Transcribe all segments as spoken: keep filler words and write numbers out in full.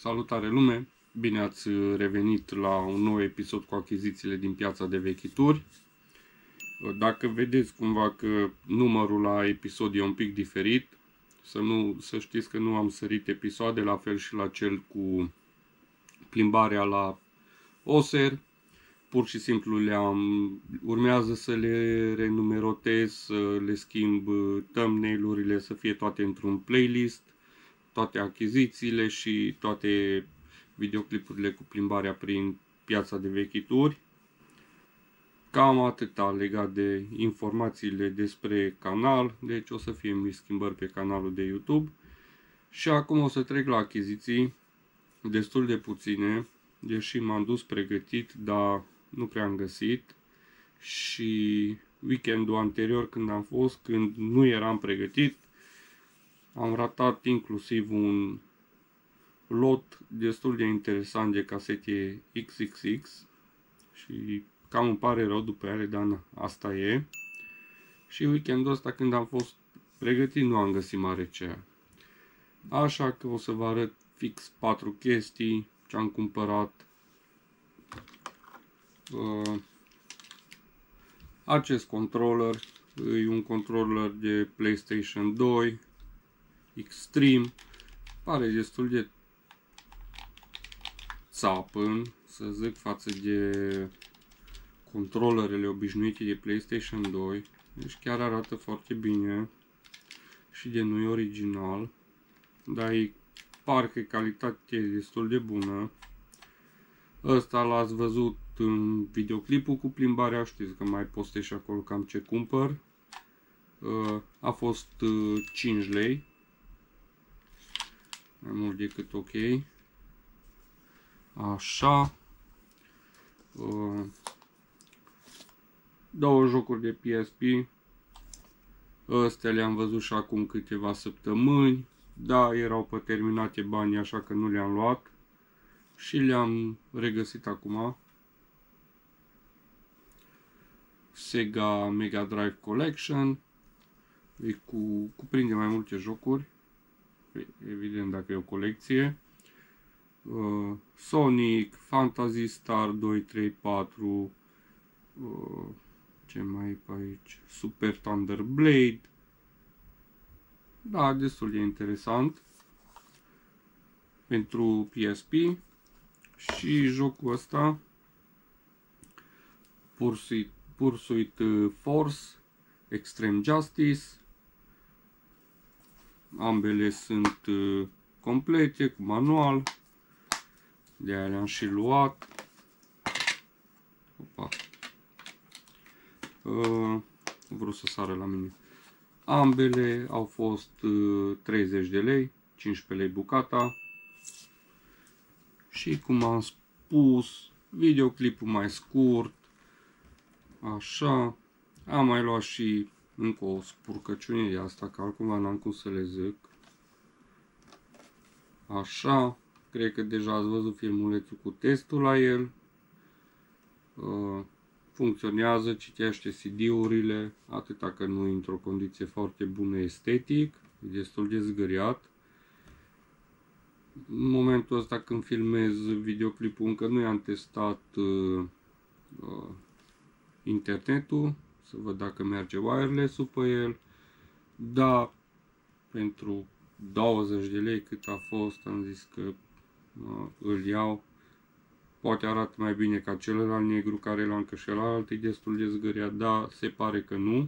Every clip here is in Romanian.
Salutare lume! Bine ați revenit la un nou episod cu achizițiile din piața de vechituri. Dacă vedeți cumva că numărul la episod e un pic diferit, să, nu, să știți că nu am sărit episoade, la fel și la cel cu plimbarea la Oser. Pur și simplu le-am, urmează să le renumerotez, să le schimb thumbnail-urile, să fie toate într-un playlist, toate achizițiile și toate videoclipurile cu plimbarea prin piața de vechituri. Cam atâta legat de informațiile despre canal, deci o să fie mici schimbări pe canalul de YouTube. Și acum o să trec la achiziții, destul de puține, deși m-am dus pregătit, dar nu prea am găsit. Și weekendul anterior când am fost, când nu eram pregătit, am ratat inclusiv un lot destul de interesant de casete X X X și cam îmi pare rău după ele, dar na, asta e. Și weekendul ăsta când am fost pregătit nu am găsit mare ce. Așa că o să vă arăt fix patru chestii ce am cumpărat. Uh, acest controller e un controller de PlayStation doi Extreme, pare destul de țapăn, să zic, față de controllerele obișnuite de PlayStation doi. Deci chiar arată foarte bine și de nu e original, dar e parcă calitate destul de bună. Ăsta l-ați văzut în videoclipul cu plimbarea, știți că mai postez și acolo cam ce cumpăr. A fost cinci lei. Mai mult decât ok. Așa. Două jocuri de P S P. Astea le-am văzut și acum câteva săptămâni. Da, erau pe terminate banii, așa că nu le-am luat. Și le-am regăsit acum. Sega Mega Drive Collection. E cu, cuprinde mai multe jocuri. Evident, dacă e o colecție. Uh, Sonic, Phantasy Star doi, trei, patru. Uh, ce mai e pe aici? Super Thunder Blade. Da, destul de interesant. Pentru P S P. Și jocul ăsta. Pursuit, Pursuit Force. Extreme Justice. Ambele sunt uh, complete, cu manual. De aia le-am și luat. Opa. Uh, vreau să sară la mine. Ambele au fost uh, treizeci de lei, cincisprezece lei bucata. Și cum am spus, videoclipul mai scurt. Așa. Am mai luat și încă o spurcăciune de asta, că altcumva n-am cum să le zic. Așa. Cred că deja ați văzut filmulețul cu testul la el. Funcționează, citește C D-urile, atâta că nu e într-o condiție foarte bună estetic. E destul de zgâriat. În momentul ăsta când filmez videoclipul încă nu i-am testat uh, uh, internetul. Să văd dacă merge wireless-ul pe el. Da, pentru douăzeci de lei cât a fost, am zis că uh, îl iau. Poate arată mai bine ca celălalt negru care l-am, că celălalt e destul de zgâriat, dar se pare că nu.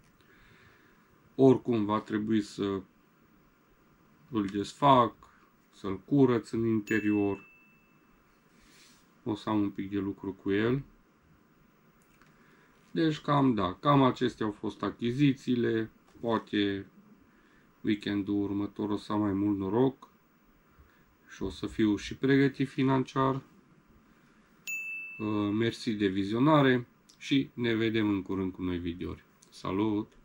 Oricum va trebui să îl desfac, să-l curăț în interior. O să am un pic de lucru cu el. Deci cam da, cam acestea au fost achizițiile. Poate weekendul următor o să am mai mult noroc și o să fiu și pregătit financiar. Mersi de vizionare și ne vedem în curând cu noi videouri. Salut!